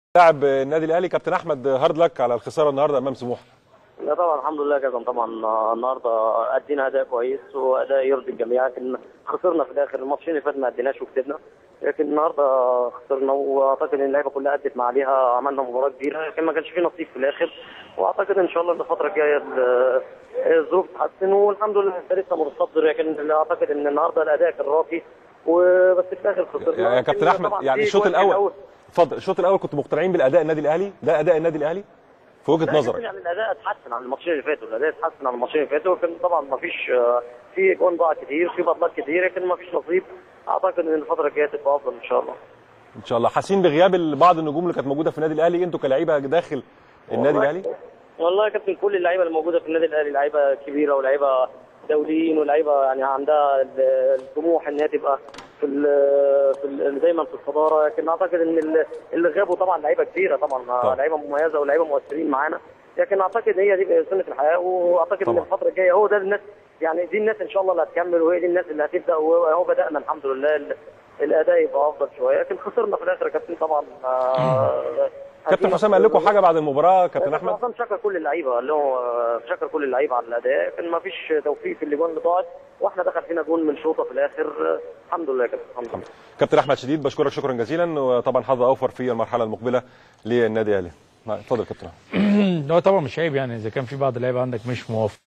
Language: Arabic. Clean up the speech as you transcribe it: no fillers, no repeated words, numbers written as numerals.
لاعب النادي الاهلي كابتن احمد، هارد لك على الخساره النهارده امام سموحه. لا طبعا الحمد لله يا كابتن. طبعا النهارده ادينا اداء كويس واداء يرضي الجميع، لكن خسرنا في الاخر. الماتشين اللي فات ما اديناش وكسبنا، لكن النهارده خسرنا. واعتقد ان اللعيبه كلها ادت ما عليها، عملنا مباراه كبيره لكن ما كانش في نصيب في الاخر. واعتقد ان شاء الله الفتره الجايه الظروف تتحسن والحمد لله لسه متصدر، لكن اعتقد ان النهارده الاداء كان راقي وبس في الاخر خسرنا. يا كابتن احمد يعني الشوط الاول، اتفضل، الشوط الاول كنتوا مقتنعين بالاداء النادي الاهلي؟ ده اداء النادي الاهلي في وجهه نظرك؟ يعني الاداء اتحسن عن الماتشين اللي فاتوا، الاداء اتحسن عن الماتشين اللي فاتوا، لكن طبعا ما فيش في جوان ضاع كتير، في بطلات كتير، لكن ما فيش نصيب. اعتقد ان الفتره الجايه تبقى افضل ان شاء الله. ان شاء الله. حاسين بغياب بعض النجوم اللي كانت موجوده في النادي الاهلي انتوا كلاعيبه داخل النادي الاهلي؟ والله يا كابتن كل اللعيبه اللي موجوده في النادي الاهلي لعيبه كبيره ولاعيبه دوليين ولاعيبه يعني عندها الطموح ان هي تبقى دايما في الصداره، لكن اعتقد ان اللي غابوا طبعا لعيبه كبيره، طبعا لعيبه مميزه ولاعيبه مؤثرين معانا، لكن اعتقد هي دي سنه الحياه. واعتقد ان الفتره الجايه هو ده الناس، يعني دي الناس ان شاء الله اللي هتكمل، وهي دي الناس اللي هتبدا. وهو بدانا الحمد لله الاداء يبقى افضل شويه، لكن خسرنا في الاخر يا كابتن طبعا. كابتن حسام قال لكم حاجه بعد المباراه كابتن احمد؟ حسام شكر كل اللعيبه، قال لهم شكر كل اللعيبه على الاداء، لكن ما فيش توفيق في الاجوان اللي ضاعت، واحنا دخل فينا جون من شوطه في الاخر. الحمد لله يا كابتن. الحمد لله. كابتن احمد شديد بشكرك شكرا جزيلا، وطبعا حظ اوفر في المرحله المقبله للنادي الاهلي. اتفضل كابتن. هو طبعا مش عيب يعني اذا كان في بعض اللعيبه عندك مش موافق.